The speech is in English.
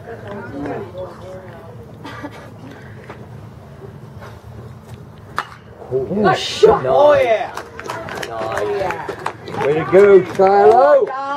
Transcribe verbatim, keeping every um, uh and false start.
Oh, shot. Oh, yeah. Nice. Way to go, Shiloh.